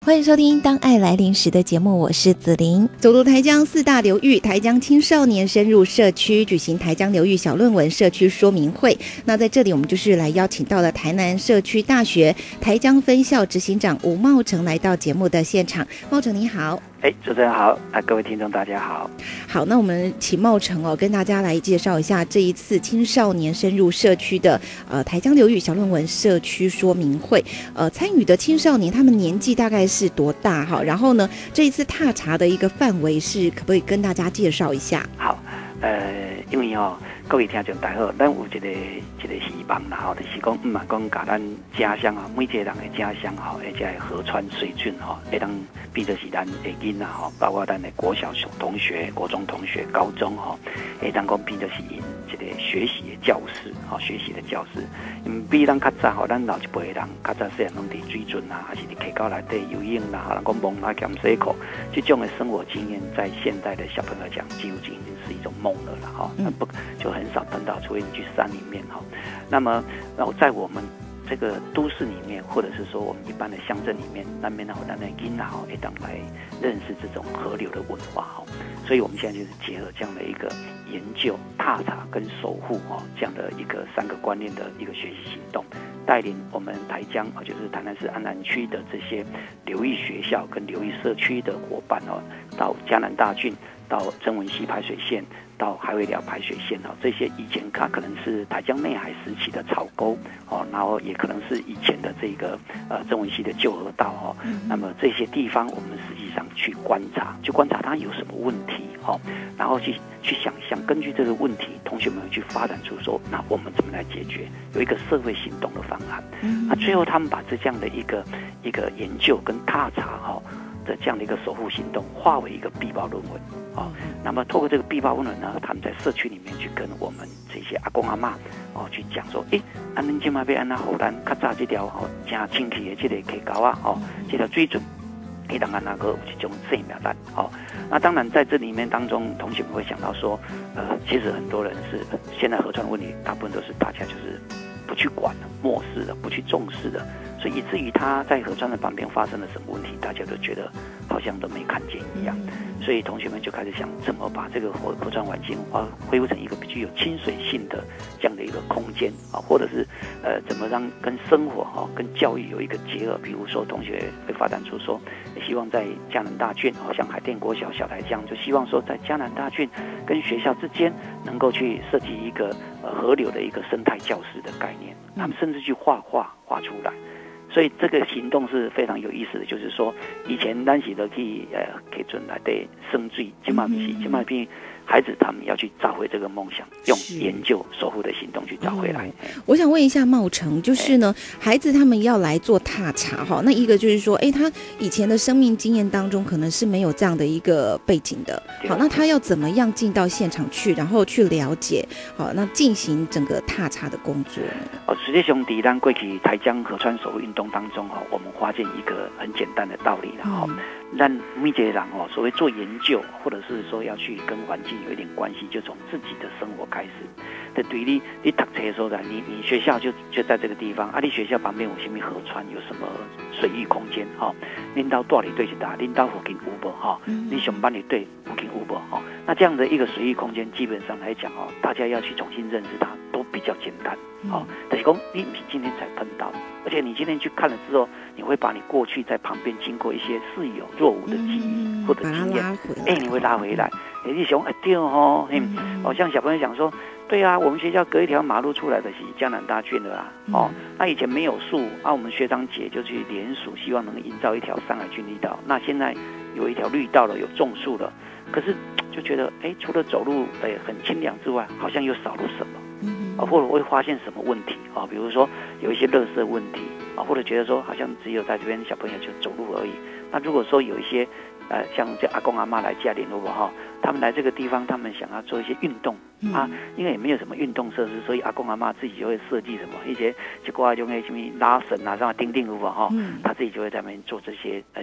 欢迎收听《当爱来临时》的节目，我是子琳。走读台江4大流域，台江青少年深入社区举行台江流域小论文社区说明会。那在这里，我们就是来邀请到了台南社区大学台江分校执行长吴茂成来到节目的现场。茂成你好。 主持人好，各位听众大家好。 好，那我们请茂成跟大家来介绍一下这一次青少年深入社区的台江流域小论文社区说明会。参与的青少年他们年纪大概是多大哈？然后呢，这一次踏查的一个范围是可不可以跟大家介绍一下？ 好，因为各位听众大家好，咱有一个希望啦吼，就是讲嘛，讲甲咱家乡每一个人的家乡而且河川水郡会当变作是咱的囡仔包括咱的国小同学、国中同学、高中会当讲变作是因一个学习的教室学习的教室。因为比咱较早咱老一辈的人较早细汉拢伫水圳还是伫溪沟内底游泳啦，人讲蒙啦、咸水库，这种的生活经验，在现代的小朋友来讲，几乎已经是一种梦了啦那不就很少碰到，除非你去山里面那么，然后在我们这个都市里面，或者是说我们一般的乡镇里面，那边的咱的囡仔会当来认识这种河流的文化所以我们现在就是结合这样的一个研究、踏查跟守护这样的一个3个观念的一个学习行动，带领我们台江就是台南市安南区的这些流域学校跟流域社区的伙伴到嘉南大郡，到曾文溪排水线，到海尾寮排水线这些以前它可能是台江内海时期的草沟然后也可能是以前的这个曾文溪的旧河道那么这些地方我们实际上去观察它有什么问题然后去想象，根据这个问题，同学们去发展出说，那我们怎么来解决？有一个社会行动的方案。那最后他们把这样的一个研究跟踏查的这样的一个守护行动，化为一个必报论文那么透过这个必报论文呢，他们在社区里面去跟我们这些阿公阿嬷去讲说，咱现在要安怎让咱较早这条真清气的这个溪沟这条水准。可以让那个有这种生命力那当然在这里面当中，同学们会想到说，其实很多人是现在河川问题，大部分都是大家就是不去管的、漠视的、不去重视的，所以以至于他在河川的旁边发生了什么问题，大家都觉得好像都没看见一样。所以同学们就开始想，怎么把这个河川环境恢复成一个比较有亲水性的这样的一个空间或者是怎么让跟生活跟教育有一个结合。比如说，同学会发展出说，希望在嘉南大郡像海淀国小、小台江，就希望说在嘉南大郡跟学校之间能够去设计一个河流的一个生态教室的概念。他们甚至去画出来。所以这个行动是非常有意思的，就是说，以前咱是都去溪圳来的生水，现在不是，现在变孩子他们要去找回这个梦想，用研究守护的行动去找回来。 我想问一下茂成，就是呢，孩子他们要来做踏查那一个就是说，他以前的生命经验当中可能是没有这样的一个背景的，好，那他要怎么样进到现场去，然后去了解，好，那进行整个踏查的工作呢？ 实际上在咱过去台江河川守护运动当中我们发现一个很简单的道理啦咱每一个人所谓做研究，或者是说要去跟环境有一点关系，就从自己的生活开始。对你读册的时候你学校就在这个地方你学校旁边有什么河川，有什么水域空间恁到大里对是哪，恁到附近有无你上班里对附近有无那这样的一个水域空间，基本上来讲大家要去重新认识它都比较简单但是说你不是今天才碰到，而且你今天去看了之后，你会把你过去在旁边经过一些似有若无的记忆或者经验，你会拉回来。你想对像小朋友讲说，对啊，我们学校隔一条马路出来的是嘉南大郡的那以前没有树我们学长姐就去联署，希望能营造一条山海郡绿道。那现在有一条绿道了，有种树了，可是就觉得除了走路很清凉之外，好像又少了什么。或者会发现什么问题比如说有一些垃圾问题或者觉得说好像只有在这边小朋友就走路而已。那如果说有一些像这阿公阿嬷来家里他们来这个地方，他们想要做一些运动因为也没有什么运动设施，所以阿公阿嬷自己就会设计什么一些就过来就什么拉绳什么钉有无他自己就会在那边做这些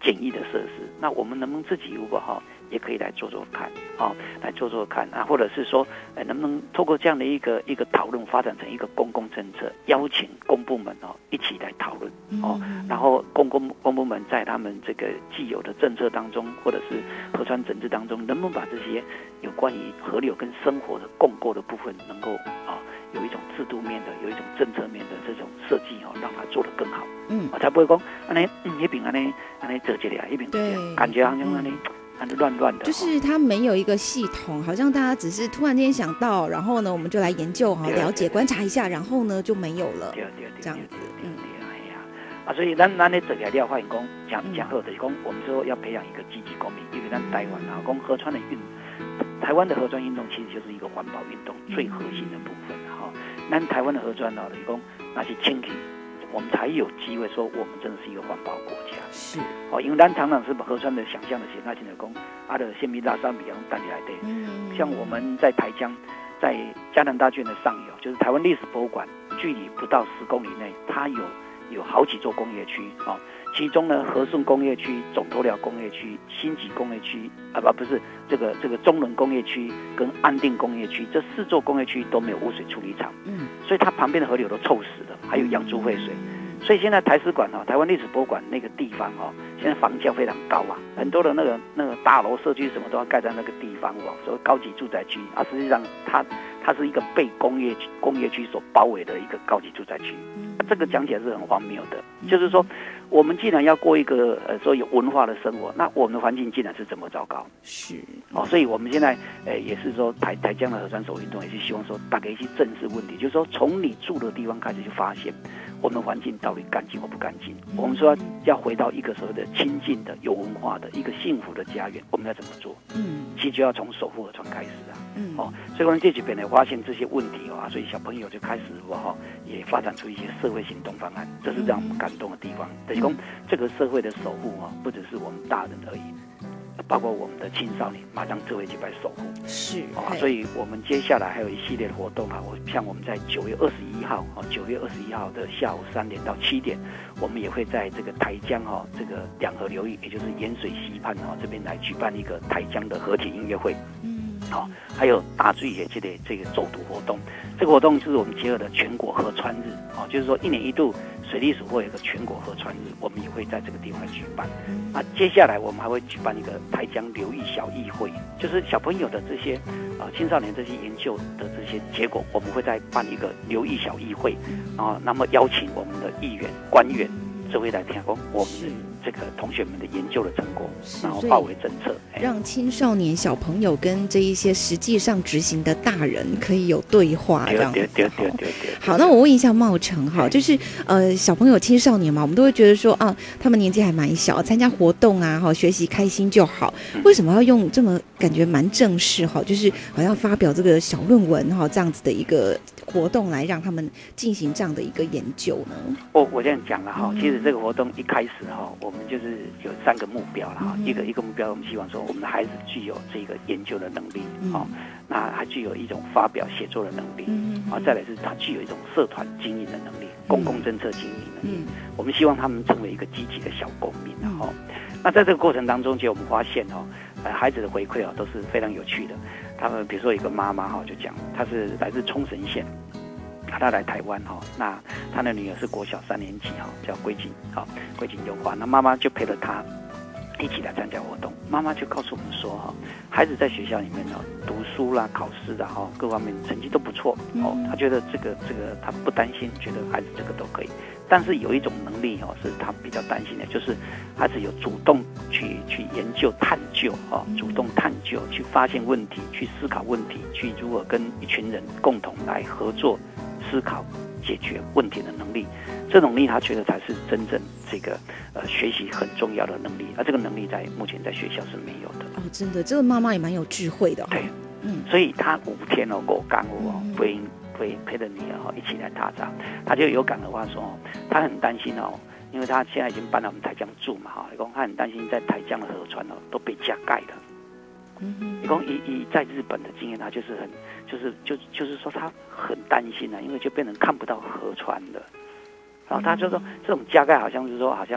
简易的设施，那我们能不能自己如果也可以来做做看，来做做看啊，或者是说，能不能透过这样的一个讨论，发展成一个公共政策，邀请公部门一起来讨论然后公部门在他们这个既有的政策当中，或者是河川整治当中，能不能把这些有关于河流跟生活的共构的部分，能够有一种制度面的，有一种政策面的这种设计让它做得更好，才不会说那边折起来，那边感觉好像乱乱的， 就是它没有一个系统，好像大家只是突然间想到，然后呢，我们就来研究了解、观察一下，然后呢就没有了，这样子， 所以咱咧做起来了，发现讲好就是讲，我们说要培养一个积极公民，因为咱台湾讲河川的台湾的河川运动其实就是一个环保运动最核心的部分咱台湾的河川就是讲那是清气，我们才有机会说我们真的是一个环保国家。 是因为咱常常是把河川的想象的那现在讲的先米大山比带起来的，像我们在台江，在嘉南大郡的上游，就是台湾历史博物馆，距离不到10公里内，它有好几座工业区其中呢，和顺工业区、总头寮工业区、新集工业区不是这个中仑工业区跟安定工业区，这4座工业区都没有污水处理厂，所以它旁边的河流都臭死了，还有养猪废水。所以现在台史馆台湾历史博物馆那个地方现在房价非常高很多的那个大楼社区什么都要盖在那个地方所谓高级住宅区实际上它是一个被工业区所包围的一个高级住宅区，这个讲起来是很荒谬的，就是说我们既然要过一个说有文化的生活，那我们的环境竟然是这么糟糕， 是所以我们现在也是说台江的河川守运动也是希望说大家一起正视问题，就是说从你住的地方开始就发现我们环境到底干净或不干净，我们说要回到一个所谓的亲近的有文化的一个幸福的家园，我们要怎么做？其实就要从守护河川开始所以我们这几边呢发现这些问题所以小朋友就开始也发展出一些社会行动方案，这是让我们感动的地方。等于说这个社会的守护不只是我们大人而已，包括我们的青少年，马上就会去来守护。 是所以我们接下来还有一系列的活动像我们在9月21号的下午3点到7点，我们也会在这个台江这个两河流域，也就是盐水溪畔这边来举办一个台江的河体音乐会。还有大水的这个走读活动，这个活动是我们结合的全国河川日就是说1年1度水利署会有一个全国河川日，我们也会在这个地方举办。接下来我们还会举办一个台江流域小议会，就是小朋友的这些青少年这些研究的这些结果，我们会再办一个流域小议会那么邀请我们的议员、官员这位来听讲我们这个同学们的研究的成果，然后化为政策， 让青少年小朋友跟这一些实际上执行的大人可以有对话，这样。对。好，那我问一下茂成就是小朋友青少年嘛，我们都会觉得说他们年纪还蛮小，参加活动学习开心就好，为什么要用这么感觉蛮正式就是好像发表这个小论文这样子的一个活动来让他们进行这样的一个研究呢？ 我这样讲了其实这个活动一开始我们就是有3个目标了一个目标，我们希望说我们的孩子具有这个研究的能力那还具有一种发表写作的能力再来是他具有一种社团经营的能力，公共政策经营能力我们希望他们成为一个积极的小公民那在这个过程当中，其实我们发现孩子的回馈都是非常有趣的。他们比如说有一个妈妈就讲，她是来自冲绳县，她来台湾那她的女儿是国小3年级叫归景归景优化，那妈妈就陪着她一起来参加活动。妈妈就告诉我们说孩子在学校里面读书啦、考试啦各方面成绩都不错她觉得这个她不担心，觉得孩子这个都可以。但是有一种能力是她比较担心的，就是孩子有主动去研究、探究主动探究，去发现问题，去思考问题，去如何跟一群人共同来合作思考解决问题的能力。这种能力他觉得才是真正这个学习很重要的能力，而这个能力目前在学校是没有的真的，这个妈妈也蛮有智慧的对所以他5天5干陪着女儿一起来踏查，他就有感而发说他很担心因为他现在已经搬到我们台江住嘛他很担心在台江的河川都被加盖了以在日本的经验，他就是就是说他很担心因为就变成看不到河川了，然后他就说这种加盖好像是说好像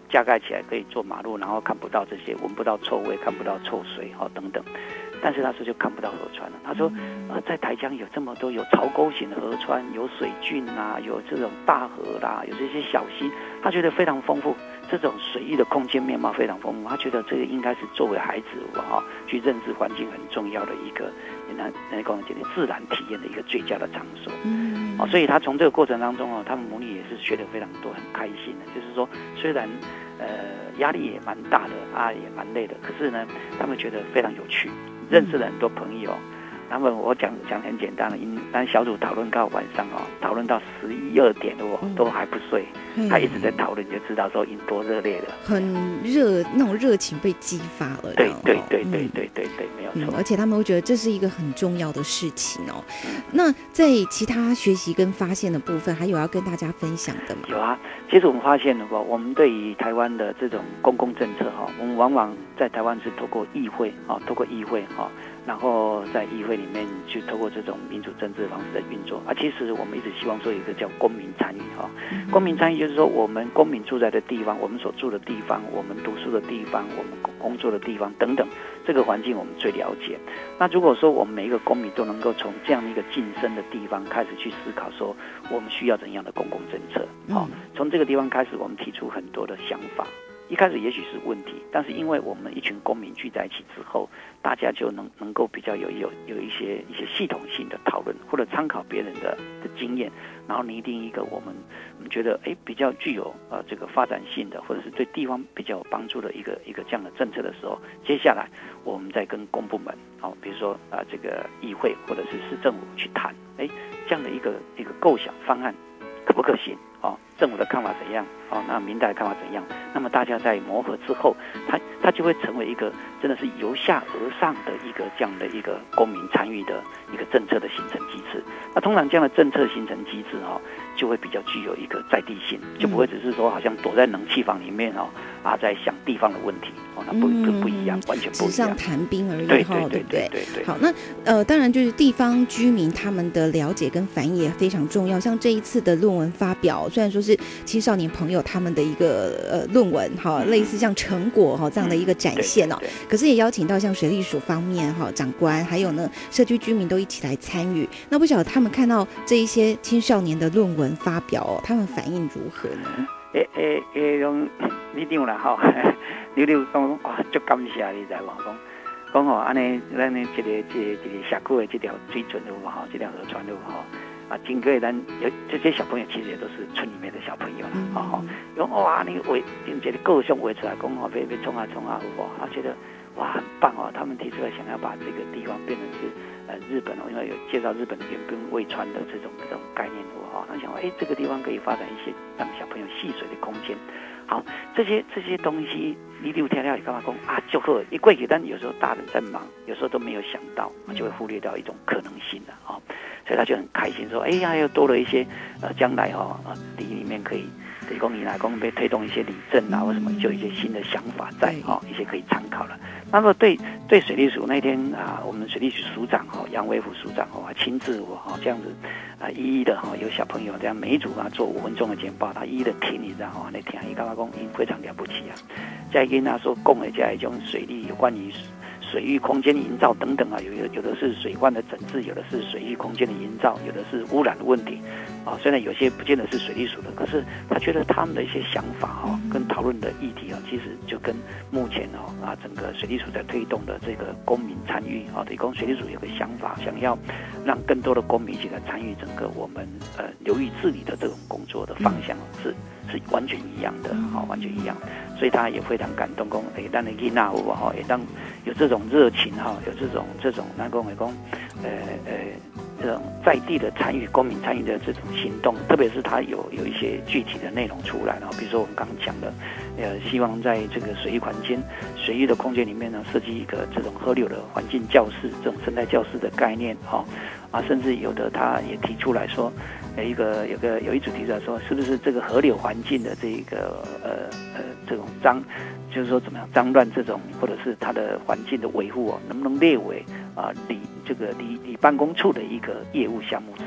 加盖起来可以做马路，然后看不到这些，闻不到臭味，看不到臭水等等。但是他说就看不到河川了。他说，在台江有这么多有槽沟型的河川，有水郡啊，有这种大河啦，有这些小溪，他觉得非常丰富。这种水域的空间面貌非常丰富，他觉得这个应该是作为孩子去认识环境很重要的一个自然体验的一个最佳的场所。所以他从这个过程当中他们母女也是学得非常多，很开心的。就是说，虽然压力也蛮大的也蛮累的，可是呢，他们觉得非常有趣，认识了很多朋友。那么我讲很简单的，但小组讨论到晚上讨论到11、2点都还不睡，他一直在讨论，你就知道说多热烈了， 很热，那种热情被激发了。 对，没有错。 而且他们会觉得这是一个很重要的事情那在其他学习跟发现的部分，还有要跟大家分享的吗？ 有啊，其实我们发现我们对于台湾的这种公共政策我们往往在台湾是透过议会然后在议会里面去透过这种民主政治的方式的运作其实我们一直希望说有一个叫公民参与公民参与就是说我们公民住在的地方，我们所住的地方，我们读书的地方，我们工作的地方等等，这个环境我们最了解。那如果说我们每一个公民都能够从这样的一个晋升的地方开始去思考说我们需要怎样的公共政策从这个地方开始我们提出很多的想法。一开始也许是问题，但是因为我们一群公民聚在一起之后，大家就能够比较有一些系统性的讨论，或者参考别人的经验，然后拟定一个我们觉得比较具有这个发展性的，或者是对地方比较有帮助的一个这样的政策的时候，接下来我们再跟公部门比如说这个议会或者是市政府去谈，这样的一个构想方案可不可行政府的看法怎样那民代的看法怎样？那么大家在磨合之后，它就会成为一个真的是由下而上的一个这样的一个公民参与的一个政策的形成机制。那通常这样的政策形成机制就会比较具有一个在地性，就不会只是说好像躲在冷气房里面在想地方的问题那不一样，完全不一样， 纸上谈兵而已对不对？好，那当然就是地方居民他们的了解跟反应也非常重要。像这一次的论文发表，虽然说是青少年朋友他们的一个论文类似像成果这样的一个展现可是也邀请到像水利署方面长官，还有呢社区居民都一起来参与。那不晓得他们看到这一些青少年的论文发表他们反应如何呢？ 你定啦你讲足感谢你知无？讲安尼咱的一个社区的这条水准有无这条河川有无经过咱这些小朋友其实也都是村里面的小朋友啦讲哇你为这个构想画出来讲要冲啊有无觉得哇很棒他们提出来想要把这个地方变成是日本因为有介绍日本的原本味川的这种概念他想说这个地方可以发展一些让小朋友戏水的空间。好，这些东西你有听了你干嘛讲就好一过去，但有时候大人在忙，有时候都没有想到就会忽略掉一种可能性的所以他就很开心说又多了一些将来里面可以供你来被推动一些里政或什么，就有一些新的想法在一些可以参考了。那么对水利署那天我们水利署署长杨威福署长亲自这样子一一的有小朋友这样每一组做5分钟的简报，他一一的听你知道那听他干嘛讲非常了不起再跟他说讲的这种水利有关于水域空间营造等等有的是水患的整治，有的是水域空间的营造，有的是污染的问题虽然有些不见得是水利署的，可是他觉得他们的一些想法跟讨论的议题其实就跟目前整个水利署在推动的这个公民参与等于水利署有个想法，想要让更多的公民一起来参与整个我们流域治理的这种工作的方向是完全一样的完全一样，所以他也非常感动讲当你去那也当有这种热情有这种那讲这种在地的参与公民参与的这种行动，特别是他有一些具体的内容出来比如说我们刚刚讲的希望在这个水域环境水域的空间里面呢设计一个这种河流的环境教室，这种生态教室的概念甚至有的他也提出来说有一组提出来说，是不是这个河流环境的这个这种就是说怎么样脏乱这种，或者是它的环境的维护能不能列为离办公处的一个业务项目之一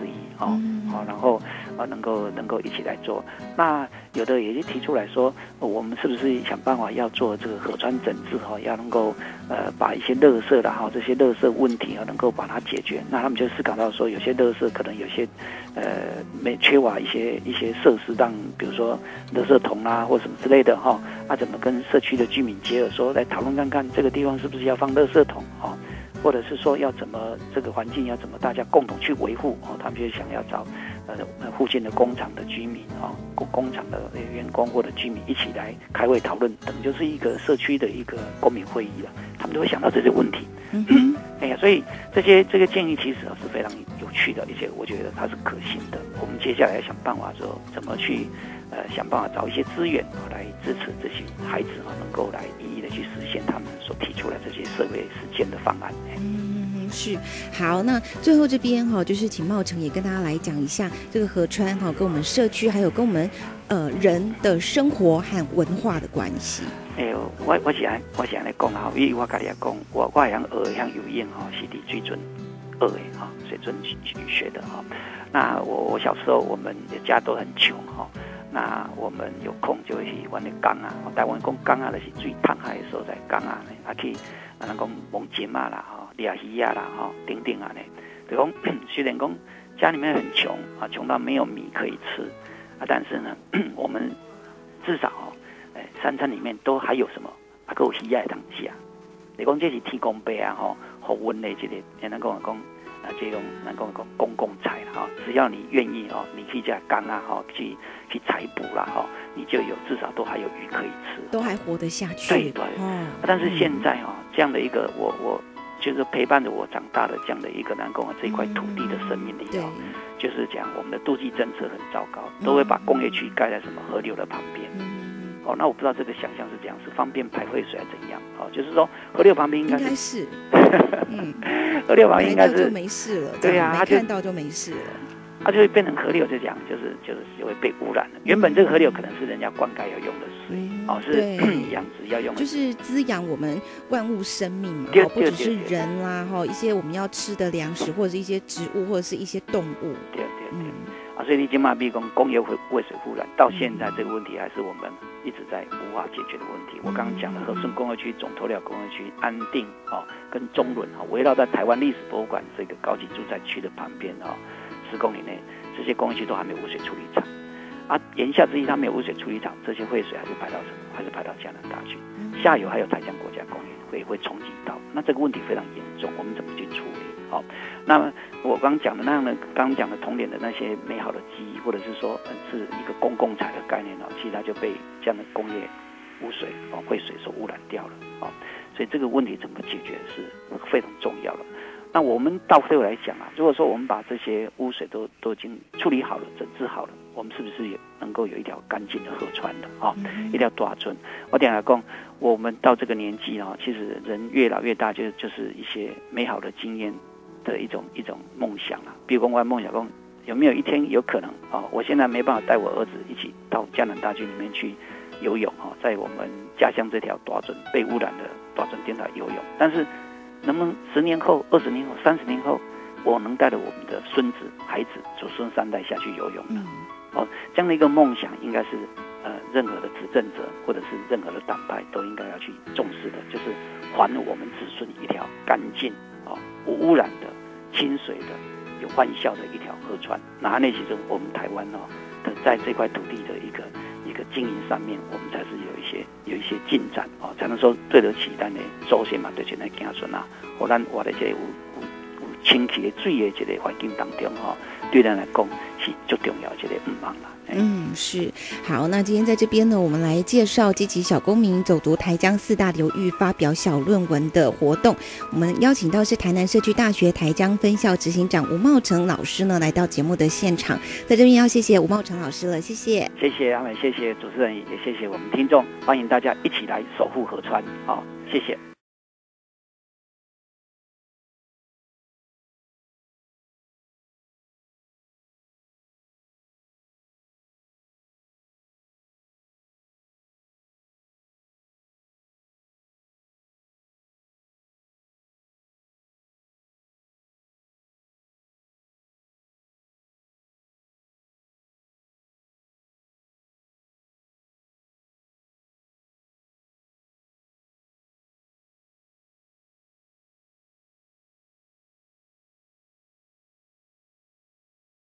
然后能够一起来做。那有的也就提出来说，我们是不是想办法要做这个河川整治要能够把一些垃圾啦这些垃圾问题能够把它解决。那他们就思考到说，有些垃圾可能有些缺乏一些设施，让比如说垃圾桶啦或什么之类的怎么跟社区的居民结合，说来讨论看看这个地方是不是要放垃圾桶或者是说要怎么这个环境要怎么大家共同去维护他们就想要找附近的工厂的居民工厂的员工或者居民一起来开会讨论，等就是一个社区的一个公民会议了。他们都会想到这些问题。所以这个建议其实是非常有趣的，而且我觉得它是可行的。我们接下来要想办法说怎么去想办法找一些资源来支持这些孩子能够来一一的去实现他们所提出来这些社会实践的方案。 是好，那最后这边就是请茂成也跟大家来讲一下这个河川跟我们社区还有跟我们人的生活和文化的关系。 我是安尼讲因为我家己来讲，我会晓学像游泳是伫水准学的水准学的那我小时候我们的家都很穷那我们有空就会去玩的港台湾讲港就是最烫海的所在，港去咱讲摸金啦掠鱼啦等等就讲虽然讲家里面很穷穷到没有米可以吃但是呢我们至少三餐里面都还有什么还有鱼的东西你讲这是天公伯给阮的这个咱讲这种咱讲公共财只要你愿意你去这港去采捕啦你就有至少都还有鱼可以吃， 都还活得下去。 对但是现在这样的一个我就是陪伴着我长大的这样的一个南宫这一块土地的生命里就是讲我们的都市政策很糟糕，都会把工业区盖在什么河流的旁边。那我不知道这个想象是这样，是方便排废水还是怎样？就是说河流旁边应该是河流旁边应该是就没事了， 对没看到就没事了。 它就会变成河流，就这样，就会被污染了。原本这个河流可能是人家灌溉要用的水，是养殖要用的， 就是滋养我们万物生命嘛，不只是人啦，一些我们要吃的粮食，或者是一些植物，或者是一些动物。 对。所以你今嘛比如说工业废水污染，到现在这个问题还是我们一直在无法解决的问题。我刚刚讲的和顺工业区、总头寮工业区、安定跟中仑围绕在台湾历史博物馆这个高级住宅区的旁边10公里内，这些工业区都还没有污水处理厂言下之意，它没有污水处理厂，这些废水还是排到什么？还是排到嘉南大去，下游还有台江国家公园会冲击到，那这个问题非常严重，我们怎么去处理？那么我刚讲的那样的，刚讲的童年的那些美好的记忆，或者是说是一个公共财的概念其实它就被这样的工业污水废水所污染掉了所以这个问题怎么解决是非常重要的。那我们到最后来讲如果说我们把这些污水都已经处理好了、整治好了，我们是不是也能够有一条干净的河川的一条大村？我等一下讲，我们到这个年纪其实人越老越大，就是一些美好的经验的一种梦想比如说我的梦想说，有没有一天有可能我现在没办法带我儿子一起到嘉南大郡里面去游泳在我们家乡这条大圳被污染的大圳电台游泳，但是能不能10年后、20年后、30年后，我能带着我们的孙子、孩子、祖孙3代下去游泳呢？这样的一个梦想，应该是任何的执政者或者是任何的党派都应该要去重视的，就是还我们子孙一条干净无污染的、清水的、有欢笑的一条河川。那那其中我们台湾在这块土地的一个经营上面，我们才是有一些进展才能说对得起咱的祖先嘛，对咱的子孙和咱活在这有清气的水的这个环境当中对咱来讲是最重要的这个忙啦。 是好。那今天在这边呢，我们来介绍积极小公民走读台江4大流域发表小论文的活动。我们邀请到是台南社区大学台江分校执行长吴茂成老师呢，来到节目的现场。在这边要谢谢吴茂成老师了，谢谢阿美，谢谢主持人，也谢谢我们听众，欢迎大家一起来守护河川谢谢。